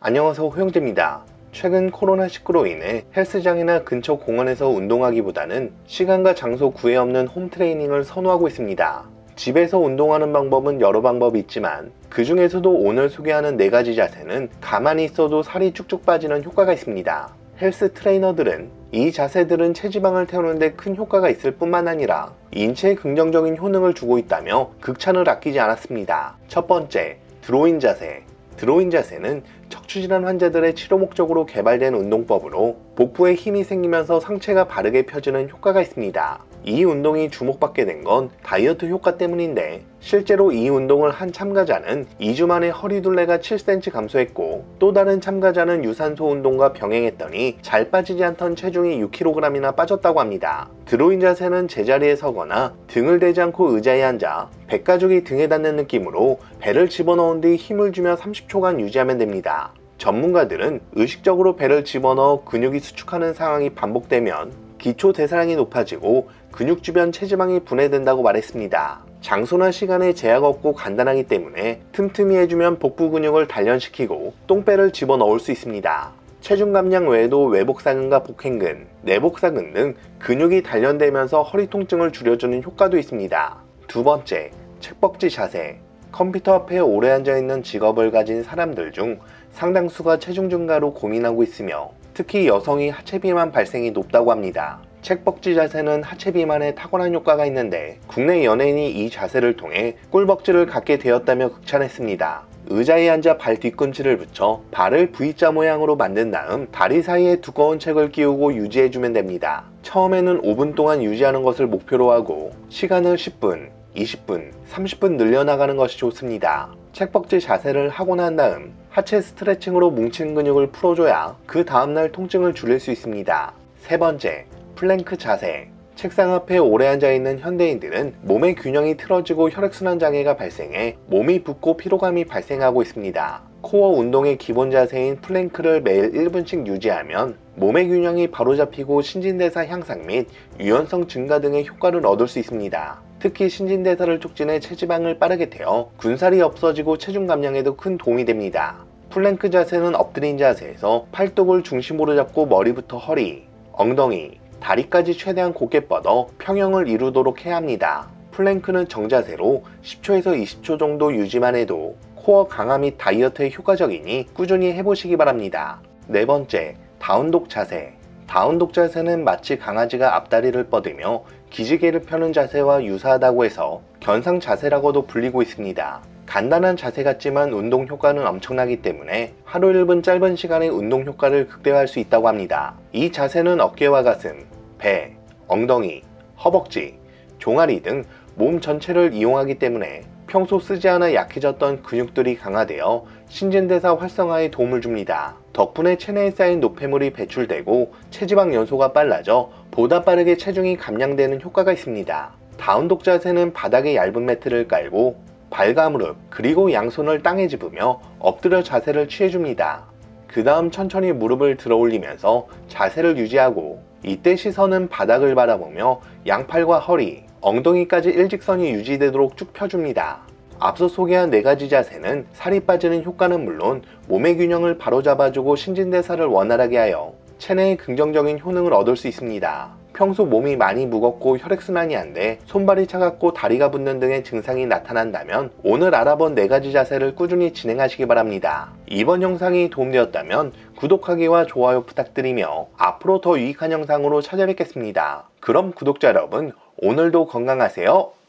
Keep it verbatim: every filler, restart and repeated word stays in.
안녕하세요, 호영재입니다. 최근 코로나십구로 인해 헬스장이나 근처 공원에서 운동하기보다는 시간과 장소 구애 없는 홈트레이닝을 선호하고 있습니다. 집에서 운동하는 방법은 여러 방법이 있지만 그 중에서도 오늘 소개하는 네 가지 자세는 가만히 있어도 살이 쭉쭉 빠지는 효과가 있습니다. 헬스 트레이너들은 이 자세들은 체지방을 태우는 데 큰 효과가 있을 뿐만 아니라 인체에 긍정적인 효능을 주고 있다며 극찬을 아끼지 않았습니다. 첫 번째, 드로인 자세. 드로인 자세는 척추질환 환자들의 치료 목적으로 개발된 운동법으로 복부에 힘이 생기면서 상체가 바르게 펴지는 효과가 있습니다. 이 운동이 주목받게 된 건 다이어트 효과 때문인데 실제로 이 운동을 한 참가자는 이 주 만에 허리둘레가 칠 센티미터 감소했고 또 다른 참가자는 유산소 운동과 병행했더니 잘 빠지지 않던 체중이 육 킬로그램이나 빠졌다고 합니다. 드로인 자세는 제자리에 서거나 등을 대지 않고 의자에 앉아 백가죽이 등에 닿는 느낌으로 배를 집어넣은 뒤 힘을 주며 삼십 초간 유지하면 됩니다. 전문가들은 의식적으로 배를 집어넣어 근육이 수축하는 상황이 반복되면 기초 대사량이 높아지고 근육 주변 체지방이 분해된다고 말했습니다. 장소나 시간에 제약 없고 간단하기 때문에 틈틈이 해주면 복부 근육을 단련시키고 똥배를 집어넣을 수 있습니다. 체중 감량 외에도 외복사근과 복행근, 내복사근 등 근육이 단련되면서 허리 통증을 줄여주는 효과도 있습니다. 두 번째, 책벅지 자세. 컴퓨터 앞에 오래 앉아있는 직업을 가진 사람들 중 상당수가 체중 증가로 고민하고 있으며 특히 여성이 하체 비만 발생이 높다고 합니다. 책벅지 자세는 하체 비만에 탁월한 효과가 있는데 국내 연예인이 이 자세를 통해 꿀벅지를 갖게 되었다며 극찬했습니다. 의자에 앉아 발 뒤꿈치를 붙여 발을 V자 모양으로 만든 다음 다리 사이에 두꺼운 책을 끼우고 유지해주면 됩니다. 처음에는 오 분 동안 유지하는 것을 목표로 하고 시간을 십 분, 이십 분, 삼십 분 늘려나가는 것이 좋습니다. 책벅지 자세를 하고 난 다음 하체 스트레칭으로 뭉친 근육을 풀어줘야 그 다음날 통증을 줄일 수 있습니다. 세 번째, 플랭크 자세. 책상 앞에 오래 앉아있는 현대인들은 몸의 균형이 틀어지고 혈액순환 장애가 발생해 몸이 붓고 피로감이 발생하고 있습니다. 코어 운동의 기본 자세인 플랭크를 매일 일 분씩 유지하면 몸의 균형이 바로잡히고 신진대사 향상 및 유연성 증가 등의 효과를 얻을 수 있습니다. 특히 신진대사를 촉진해 체지방을 빠르게 태워 군살이 없어지고 체중 감량에도 큰 도움이 됩니다. 플랭크 자세는 엎드린 자세에서 팔뚝을 중심으로 잡고 머리부터 허리, 엉덩이, 다리까지 최대한 곧게 뻗어 평형을 이루도록 해야 합니다. 플랭크는 정자세로 십 초에서 이십 초 정도 유지만 해도 코어 강화 및 다이어트에 효과적이니 꾸준히 해보시기 바랍니다. 네 번째, 다운독 자세. 다운독 자세는 마치 강아지가 앞다리를 뻗으며 기지개를 펴는 자세와 유사하다고 해서 견상 자세라고도 불리고 있습니다. 간단한 자세 같지만 운동 효과는 엄청나기 때문에 하루 일 분 짧은 시간에 운동 효과를 극대화할 수 있다고 합니다. 이 자세는 어깨와 가슴, 배, 엉덩이, 허벅지, 종아리 등 몸 전체를 이용하기 때문에 평소 쓰지 않아 약해졌던 근육들이 강화되어 신진대사 활성화에 도움을 줍니다. 덕분에 체내에 쌓인 노폐물이 배출되고 체지방 연소가 빨라져 보다 빠르게 체중이 감량되는 효과가 있습니다. 다운독 자세는 바닥에 얇은 매트를 깔고 발과 무릎 그리고 양손을 땅에 집으며 엎드려 자세를 취해줍니다. 그 다음 천천히 무릎을 들어 올리면서 자세를 유지하고 이때 시선은 바닥을 바라보며 양팔과 허리, 엉덩이까지 일직선이 유지되도록 쭉 펴줍니다. 앞서 소개한 네 가지 자세는 살이 빠지는 효과는 물론 몸의 균형을 바로잡아주고 신진대사를 원활하게 하여 체내에 긍정적인 효능을 얻을 수 있습니다. 평소 몸이 많이 무겁고 혈액순환이 안 돼 손발이 차갑고 다리가 붓는 등의 증상이 나타난다면 오늘 알아본 네 가지 자세를 꾸준히 진행하시기 바랍니다. 이번 영상이 도움되었다면 구독하기와 좋아요 부탁드리며 앞으로 더 유익한 영상으로 찾아뵙겠습니다. 그럼 구독자 여러분, 오늘도 건강하세요.